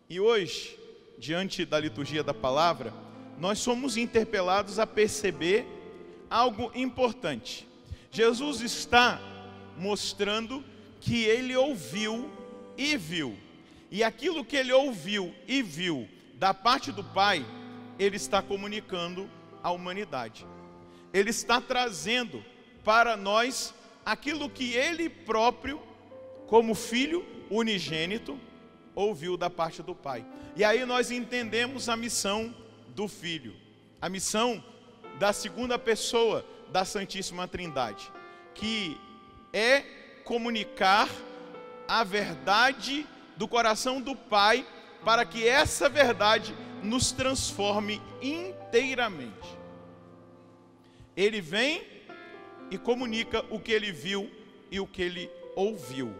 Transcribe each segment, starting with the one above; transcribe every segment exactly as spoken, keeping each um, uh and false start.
E hoje, diante da liturgia da palavra, nós somos interpelados a perceber algo importante. Jesus está mostrando que ele ouviu e viu. E aquilo que ele ouviu e viu da parte do Pai, ele está comunicando à humanidade. Ele está trazendo para nós aquilo que ele próprio, como filho unigênito, ouviu da parte do Pai. E aí nós entendemos a missão do Filho, a missão da segunda pessoa da Santíssima Trindade, que é comunicar a verdade do coração do Pai, para que essa verdade nos transforme inteiramente. Ele vem e comunica o que ele viu e o que ele ouviu.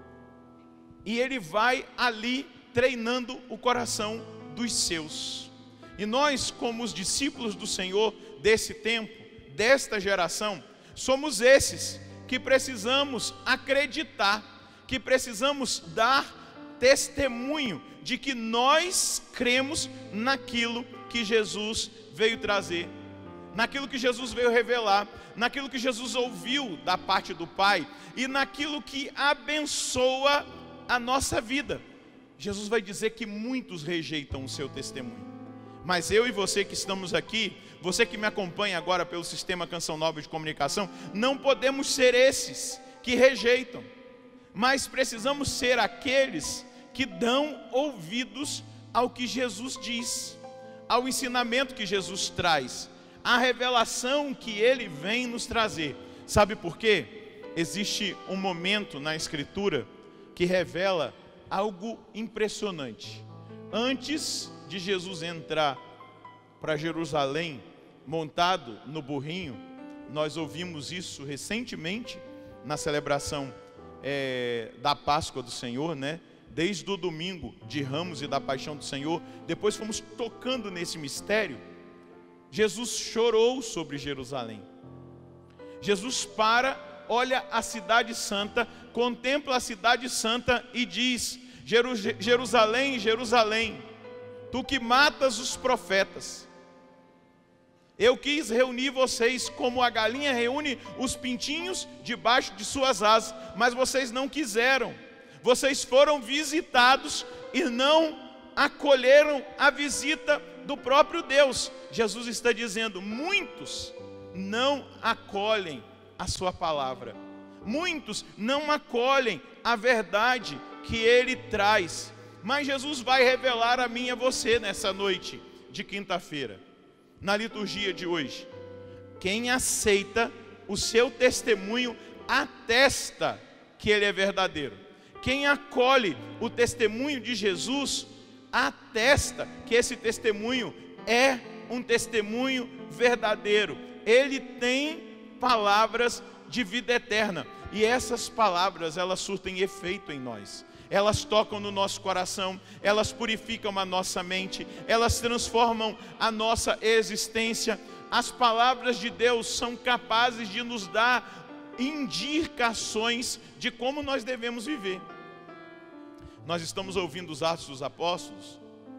E ele vai ali treinando o coração dos seus. E nós, como os discípulos do Senhor desse tempo, desta geração, somos esses que precisamos acreditar, que precisamos dar testemunho de que nós cremos naquilo que Jesus veio trazer, naquilo que Jesus veio revelar, naquilo que Jesus ouviu da parte do Pai e naquilo que abençoa a nossa vida. Jesus vai dizer que muitos rejeitam o seu testemunho, mas eu e você que estamos aqui, você que me acompanha agora pelo Sistema Canção Nova de Comunicação, não podemos ser esses que rejeitam, mas precisamos ser aqueles que dão ouvidos ao que Jesus diz, ao ensinamento que Jesus traz, à revelação que ele vem nos trazer. Sabe por quê? Existe um momento na Escritura que revela algo impressionante. Antes de Jesus entrar para Jerusalém, montado no burrinho, nós ouvimos isso recentemente na celebração é, da Páscoa do Senhor, né? Desde o domingo de Ramos e da Paixão do Senhor, depois fomos tocando nesse mistério. Jesus chorou sobre Jerusalém. Jesus para, olha a cidade santa, contempla a cidade santa e diz: Jerusalém, Jerusalém, tu que matas os profetas, eu quis reunir vocês como a galinha reúne os pintinhos debaixo de suas asas, mas vocês não quiseram. Vocês foram visitados e não acolheram a visita do próprio Deus. Jesus está dizendo: muitos não acolhem a sua palavra, muitos não acolhem a verdade que ele traz. Mas Jesus vai revelar a mim e a você nessa noite de quinta-feira, na liturgia de hoje. Quem aceita o seu testemunho atesta que ele é verdadeiro. Quem acolhe o testemunho de Jesus atesta que esse testemunho é um testemunho verdadeiro. Ele tem palavras de vida eterna, e essas palavras, elas surtem efeito em nós. Elas tocam no nosso coração, elas purificam a nossa mente, elas transformam a nossa existência. As palavras de Deus são capazes de nos dar indicações de como nós devemos viver. Nós estamos ouvindo os Atos dos Apóstolos,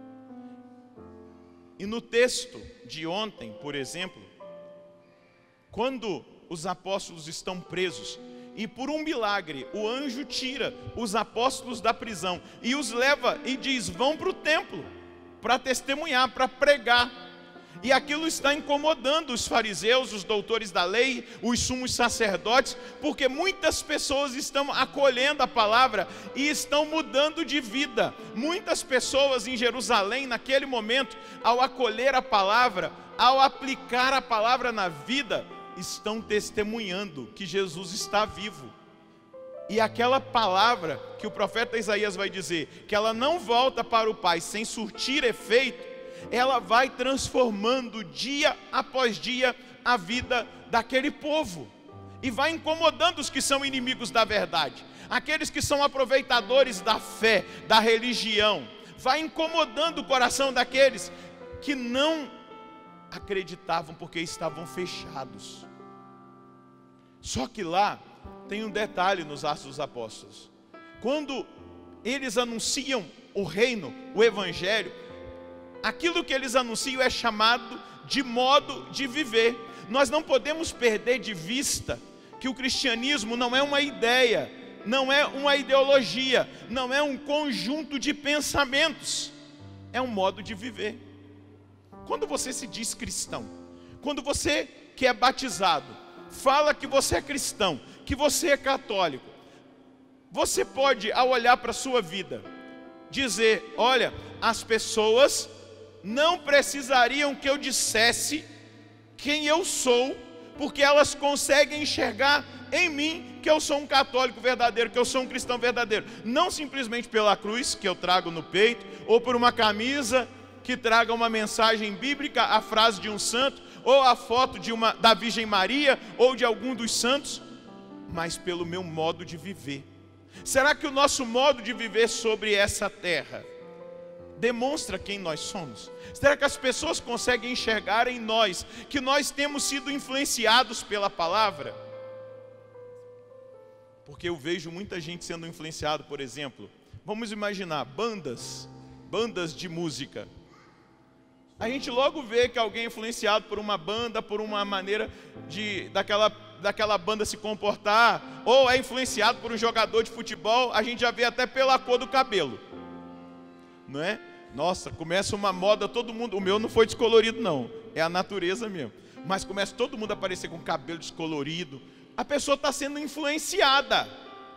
e no texto de ontem, por exemplo, quando os apóstolos estão presos, e por um milagre o anjo tira os apóstolos da prisão e os leva e diz: vão para o templo para testemunhar, para pregar. E aquilo está incomodando os fariseus, os doutores da lei, os sumos sacerdotes, porque muitas pessoas estão acolhendo a palavra e estão mudando de vida. Muitas pessoas em Jerusalém, naquele momento, ao acolher a palavra, ao aplicar a palavra na vida, estão testemunhando que Jesus está vivo. E aquela palavra que o profeta Isaías vai dizer, que ela não volta para o Pai sem surtir efeito, ela vai transformando dia após dia a vida daquele povo, e vai incomodando os que são inimigos da verdade, aqueles que são aproveitadores da fé, da religião. Vai incomodando o coração daqueles que não acreditavam porque estavam fechados. Só que lá tem um detalhe nos Atos dos Apóstolos. Quando eles anunciam o reino, o evangelho, aquilo que eles anunciam é chamado de modo de viver. Nós não podemos perder de vista que o cristianismo não é uma ideia, não é uma ideologia, não é um conjunto de pensamentos, é um modo de viver. Quando você se diz cristão, quando você que é batizado, fala que você é cristão, que você é católico, você pode, ao olhar para a sua vida, dizer: olha, as pessoas não precisariam que eu dissesse quem eu sou, porque elas conseguem enxergar em mim que eu sou um católico verdadeiro, que eu sou um cristão verdadeiro. Não simplesmente pela cruz que eu trago no peito, ou por uma camisa que traga uma mensagem bíblica, a frase de um santo, ou a foto de uma, da Virgem Maria, ou de algum dos santos, mas pelo meu modo de viver. Será que o nosso modo de viver sobre essa terra demonstra quem nós somos? Será que as pessoas conseguem enxergar em nós que nós temos sido influenciados pela palavra? Porque eu vejo muita gente sendo influenciado, por exemplo, vamos imaginar, bandas, bandas de música. A gente logo vê que alguém é influenciado por uma banda, por uma maneira de, daquela, daquela banda se comportar, ou é influenciado por um jogador de futebol, a gente já vê até pela cor do cabelo, não é? Nossa, começa uma moda, todo mundo, o meu não foi descolorido não, é a natureza mesmo, mas começa todo mundo a aparecer com cabelo descolorido, a pessoa está sendo influenciada,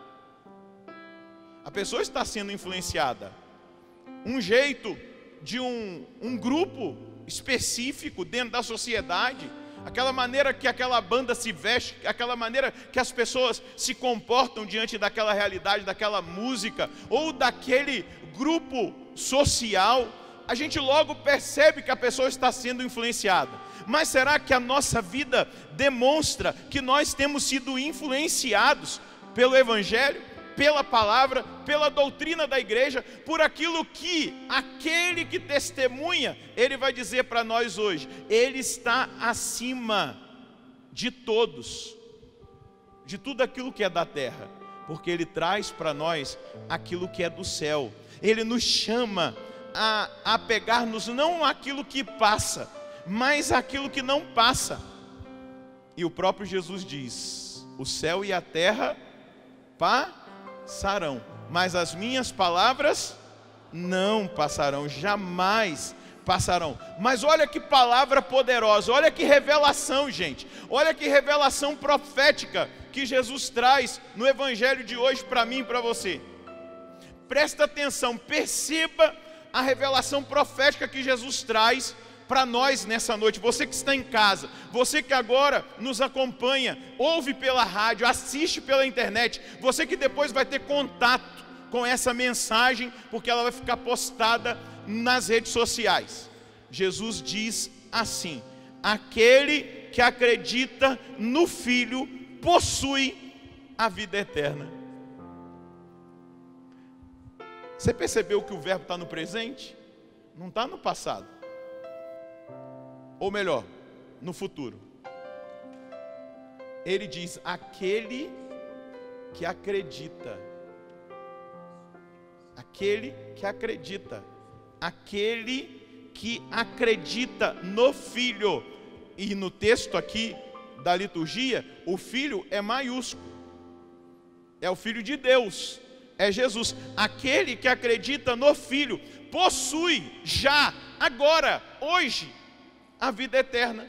a pessoa está sendo influenciada, um jeito de um, um grupo específico dentro da sociedade, aquela maneira que aquela banda se veste, aquela maneira que as pessoas se comportam diante daquela realidade, daquela música, ou daquele grupo social, a gente logo percebe que a pessoa está sendo influenciada. Mas será que a nossa vida demonstra que nós temos sido influenciados pelo Evangelho, pela palavra, pela doutrina da igreja, por aquilo que aquele que testemunha, ele vai dizer para nós hoje, ele está acima de todos, de tudo aquilo que é da terra, porque ele traz para nós aquilo que é do céu. Ele nos chama a, a pegar-nos não aquilo que passa, mas aquilo que não passa. E o próprio Jesus diz: o céu e a terra passarão, mas as minhas palavras não passarão, jamais passarão. Mas olha que palavra poderosa, olha que revelação, gente, olha que revelação profética que Jesus traz no evangelho de hoje para mim e para você. Presta atenção, perceba a revelação profética que Jesus traz para nós nessa noite. Você que está em casa, você que agora nos acompanha, ouve pela rádio, assiste pela internet, você que depois vai ter contato com essa mensagem, porque ela vai ficar postada nas redes sociais. Jesus diz assim: aquele que acredita no Filho possui a vida eterna. Você percebeu que o verbo está no presente? Não está no passado. Ou melhor, no futuro. Ele diz: aquele que acredita. Aquele que acredita. Aquele que acredita no Filho. E no texto aqui da liturgia, o Filho é maiúsculo. É o Filho de Deus. É Jesus. Aquele que acredita no Filho possui já, agora, hoje, a vida eterna.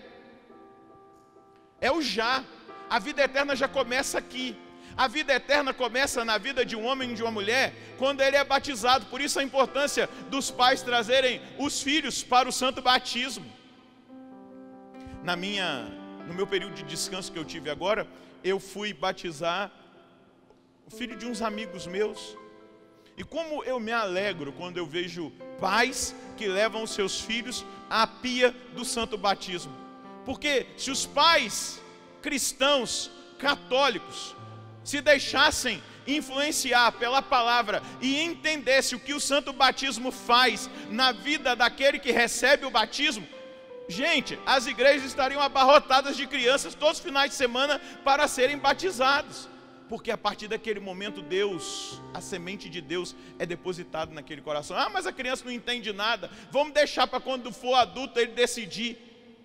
É o já. A vida eterna já começa aqui. A vida eterna começa na vida de um homem e de uma mulher quando ele é batizado. Por isso a importância dos pais trazerem os filhos para o santo batismo. Na minha, no meu período de descanso que eu tive agora, eu fui batizar o filho de uns amigos meus. E como eu me alegro quando eu vejo pais que levam os seus filhos à pia do santo batismo. Porque se os pais cristãos, católicos, se deixassem influenciar pela palavra e entendessem o que o santo batismo faz na vida daquele que recebe o batismo, gente, as igrejas estariam abarrotadas de crianças todos os finais de semana para serem batizados. Porque a partir daquele momento Deus, a semente de Deus é depositada naquele coração. Ah, mas a criança não entende nada, vamos deixar para quando for adulto ele decidir.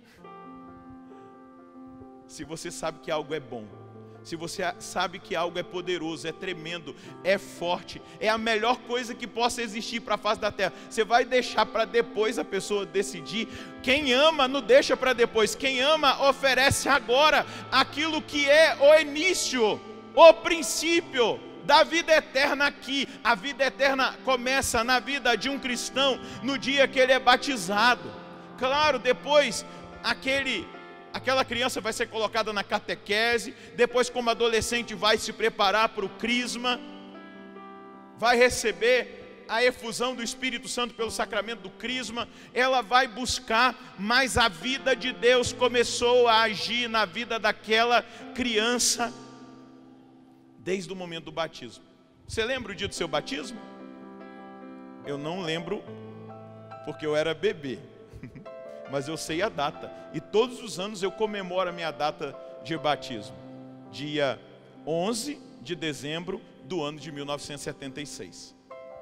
Se você sabe que algo é bom, se você sabe que algo é poderoso, é tremendo, é forte, é a melhor coisa que possa existir para a face da terra, você vai deixar para depois a pessoa decidir? Quem ama não deixa para depois, quem ama oferece agora aquilo que é o início, o princípio da vida eterna aqui. A vida eterna começa na vida de um cristão no dia que ele é batizado. Claro, depois aquele Aquela criança vai ser colocada na catequese, depois como adolescente vai se preparar para o crisma, vai receber a efusão do Espírito Santo pelo sacramento do crisma, ela vai buscar, mas a vida de Deus começou a agir na vida daquela criança, desde o momento do batismo. Você lembra o dia do seu batismo? Eu não lembro, porque eu era bebê. Mas eu sei a data, e todos os anos eu comemoro a minha data de batismo, dia onze de dezembro do ano de mil novecentos e setenta e seis.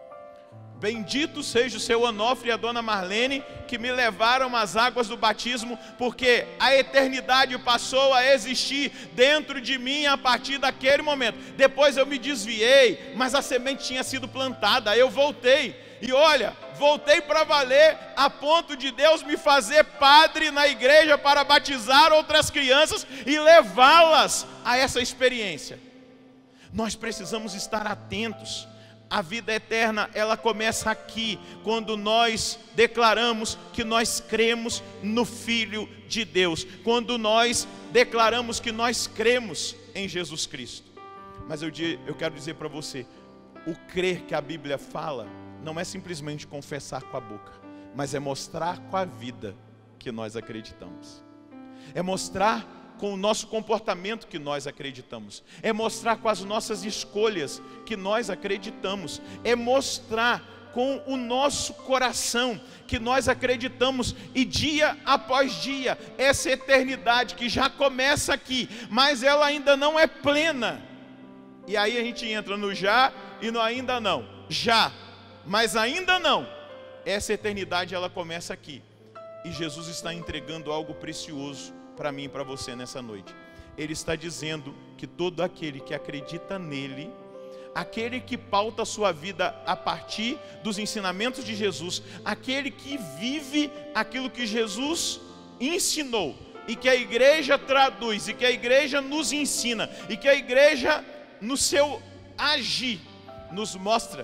Bendito seja o seu Onofre e a dona Marlene, que me levaram às águas do batismo, porque a eternidade passou a existir dentro de mim a partir daquele momento. Depois eu me desviei, mas a semente tinha sido plantada, eu voltei. E olha, voltei para valer, a ponto de Deus me fazer padre na igreja para batizar outras crianças e levá-las a essa experiência. Nós precisamos estar atentos. A vida eterna, ela começa aqui, quando nós declaramos que nós cremos no Filho de Deus, quando nós declaramos que nós cremos em Jesus Cristo. Mas eu, eu quero dizer para você, o crer que a Bíblia fala não é simplesmente confessar com a boca, mas é mostrar com a vida que nós acreditamos. É mostrar com o nosso comportamento que nós acreditamos. É mostrar com as nossas escolhas que nós acreditamos. É mostrar com o nosso coração que nós acreditamos. E dia após dia, essa eternidade que já começa aqui, mas ela ainda não é plena. E aí a gente entra no já e no ainda não. Já, mas ainda não. Essa eternidade, ela começa aqui. E Jesus está entregando algo precioso para mim e para você nessa noite. Ele está dizendo que todo aquele que acredita nele, aquele que pauta a sua vida a partir dos ensinamentos de Jesus, aquele que vive aquilo que Jesus ensinou, e que a igreja traduz, e que a igreja nos ensina, e que a igreja no seu agir nos mostra,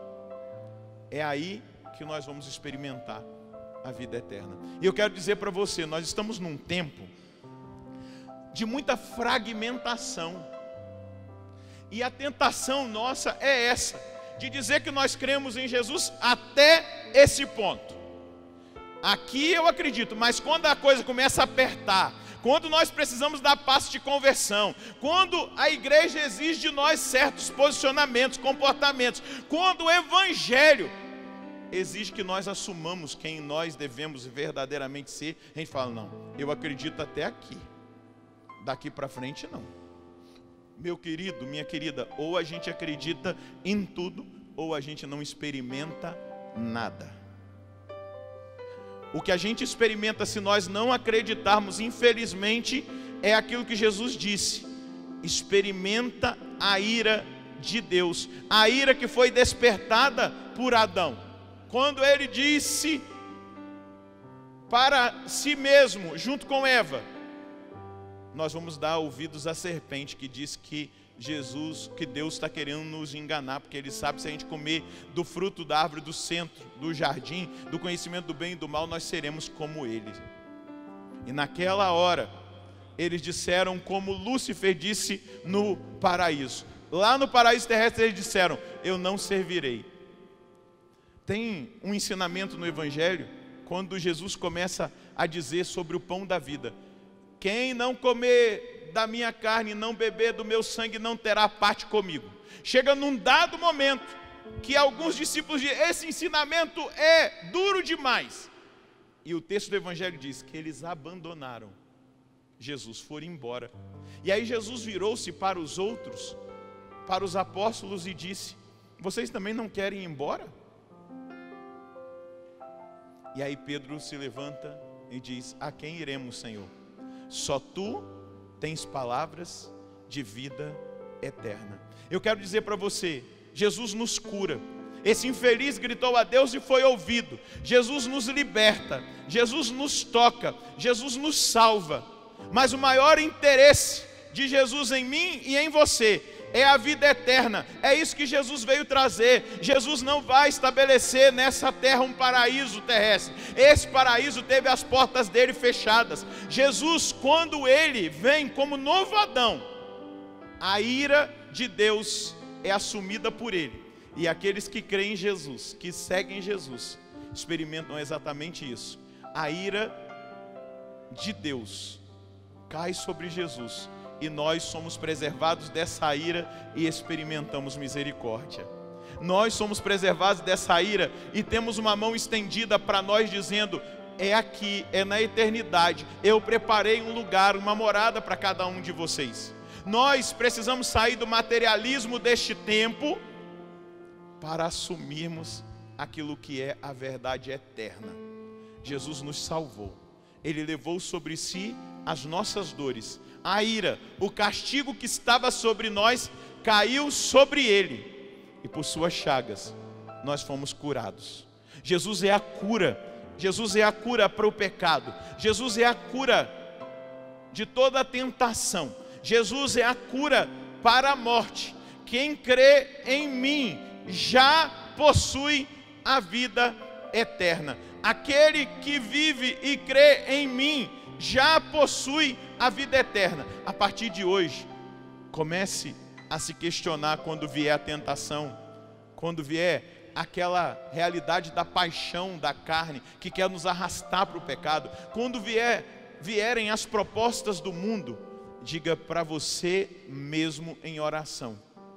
é aí que nós vamos experimentar a vida eterna. E eu quero dizer para você, nós estamos num tempo de muita fragmentação, e a tentação nossa é essa, de dizer que nós cremos em Jesus até esse ponto. Aqui eu acredito, mas quando a coisa começa a apertar, quando nós precisamos dar passo de conversão, quando a igreja exige de nós certos posicionamentos, comportamentos, quando o evangelho exige que nós assumamos quem nós devemos verdadeiramente ser, a gente fala, não, eu acredito até aqui, daqui para frente não. Meu querido, minha querida, ou a gente acredita em tudo, ou a gente não experimenta nada. O que a gente experimenta, se nós não acreditarmos, infelizmente, é aquilo que Jesus disse: experimenta a ira de Deus, a ira que foi despertada por Adão, quando ele disse para si mesmo, junto com Eva, nós vamos dar ouvidos à serpente, que diz que Jesus, que Deus está querendo nos enganar, porque Ele sabe que se a gente comer do fruto da árvore do centro, do jardim, do conhecimento do bem e do mal, nós seremos como Ele. E naquela hora, eles disseram como Lúcifer disse no paraíso. Lá no paraíso terrestre eles disseram, eu não servirei. Tem um ensinamento no Evangelho, quando Jesus começa a dizer sobre o pão da vida. Quem não comer da minha carne e não beber do meu sangue não terá parte comigo. Chega num dado momento que alguns discípulos dizem, esse ensinamento é duro demais. E o texto do Evangelho diz que eles abandonaram Jesus, foram embora. E aí Jesus virou-se para os outros para os apóstolos e disse: vocês também não querem ir embora? E aí Pedro se levanta e diz: a quem iremos, Senhor? Só tu tens palavras de vida eterna. Eu quero dizer para você, Jesus nos cura. Esse infeliz gritou a Deus e foi ouvido. Jesus nos liberta, Jesus nos toca, Jesus nos salva. Mas o maior interesse de Jesus em mim e em você é a vida eterna. É isso que Jesus veio trazer. Jesus não vai estabelecer nessa terra um paraíso terrestre. Esse paraíso teve as portas dele fechadas. Jesus, quando ele vem como novo Adão, a ira de Deus é assumida por ele. E aqueles que creem em Jesus, que seguem Jesus, experimentam exatamente isso. A ira de Deus cai sobre Jesus, e nós somos preservados dessa ira e experimentamos misericórdia. Nós somos preservados dessa ira e temos uma mão estendida para nós dizendo: é aqui, é na eternidade, eu preparei um lugar, uma morada para cada um de vocês. Nós precisamos sair do materialismo deste tempo para assumirmos aquilo que é a verdade eterna. Jesus nos salvou, ele levou sobre si as nossas dores, a ira, o castigo que estava sobre nós caiu sobre ele, e por suas chagas nós fomos curados. Jesus é a cura, Jesus é a cura para o pecado, Jesus é a cura de toda a tentação, Jesus é a cura para a morte. Quem crê em mim já possui a vida eterna. Aquele que vive e crê em mim já possui a vida eterna. A partir de hoje, comece a se questionar quando vier a tentação, quando vier aquela realidade da paixão da carne que quer nos arrastar para o pecado, quando vier, vierem as propostas do mundo, diga para você mesmo em oração: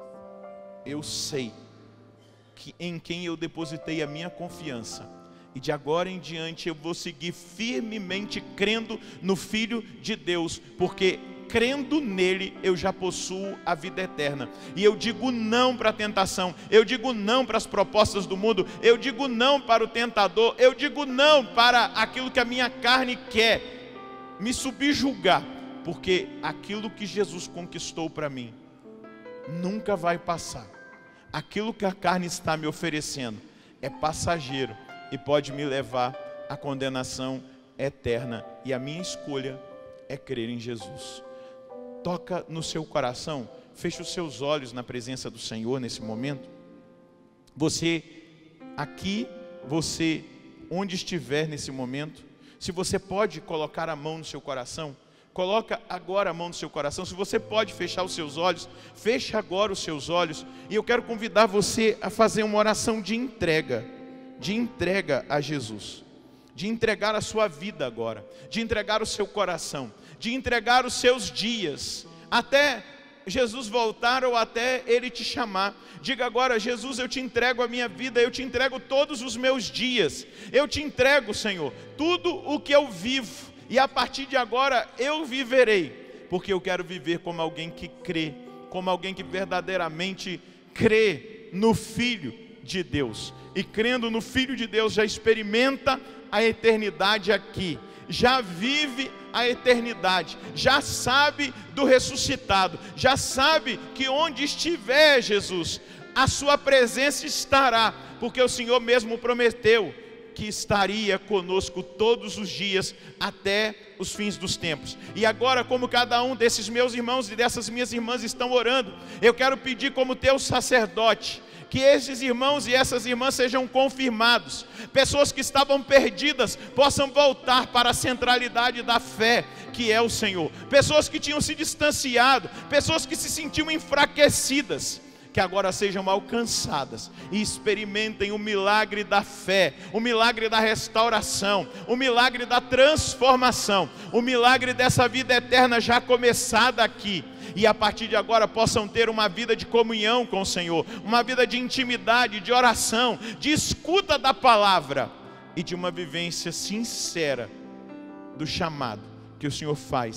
eu sei que em quem eu depositei a minha confiança, e de agora em diante eu vou seguir firmemente crendo no Filho de Deus, porque crendo nele eu já possuo a vida eterna. E eu digo não para a tentação, eu digo não para as propostas do mundo, eu digo não para o tentador, eu digo não para aquilo que a minha carne quer me subjugar, porque aquilo que Jesus conquistou para mim nunca vai passar. Aquilo que a carne está me oferecendo é passageiro e pode me levar à condenação eterna. E a minha escolha é crer em Jesus. Toca no seu coração, feche os seus olhos na presença do Senhor nesse momento. Você aqui, você onde estiver nesse momento, se você pode colocar a mão no seu coração, coloca agora a mão no seu coração. Se você pode fechar os seus olhos, feche agora os seus olhos. E eu quero convidar você a fazer uma oração de entrega, de entrega a Jesus, de entregar a sua vida agora, de entregar o seu coração, de entregar os seus dias, até Jesus voltar ou até Ele te chamar. Diga agora: Jesus, eu te entrego a minha vida, eu te entrego todos os meus dias, eu te entrego, Senhor, tudo o que eu vivo. E a partir de agora eu viverei, porque eu quero viver como alguém que crê, como alguém que verdadeiramente crê no Filho de Deus. E crendo no Filho de Deus já experimenta a eternidade aqui, já vive a eternidade, já sabe do ressuscitado, já sabe que onde estiver Jesus, a sua presença estará, porque o Senhor mesmo prometeu que estaria conosco todos os dias até os fins dos tempos. E agora, como cada um desses meus irmãos e dessas minhas irmãs estão orando, eu quero pedir como teu sacerdote, que esses irmãos e essas irmãs sejam confirmados, pessoas que estavam perdidas possam voltar para a centralidade da fé, que é o Senhor, pessoas que tinham se distanciado, pessoas que se sentiam enfraquecidas, que agora sejam alcançadas e experimentem o milagre da fé, o milagre da restauração, o milagre da transformação, o milagre dessa vida eterna já começada aqui. E a partir de agora possam ter uma vida de comunhão com o Senhor, uma vida de intimidade, de oração, de escuta da palavra e de uma vivência sincera do chamado que o Senhor faz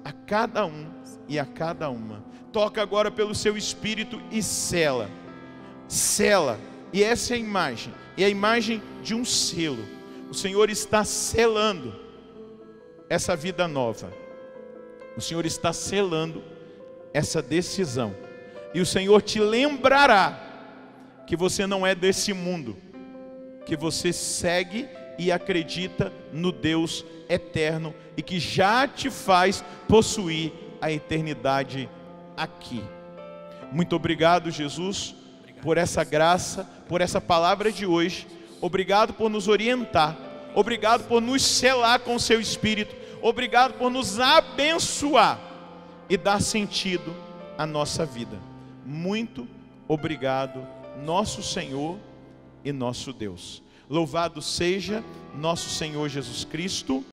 a cada um e a cada uma. Toca agora pelo seu Espírito e sela. Sela. E essa é a imagem. É a imagem de um selo. O Senhor está selando essa vida nova. O Senhor está selando essa decisão. E o Senhor te lembrará que você não é desse mundo, que você segue e acredita no Deus eterno e que já te faz possuir a eternidade aqui. Muito obrigado, Jesus, por essa graça, por essa palavra de hoje. Obrigado por nos orientar. Obrigado por nos selar com o seu Espírito. Obrigado por nos abençoar e dar sentido à nossa vida. Muito obrigado, nosso Senhor e nosso Deus. Louvado seja nosso Senhor Jesus Cristo.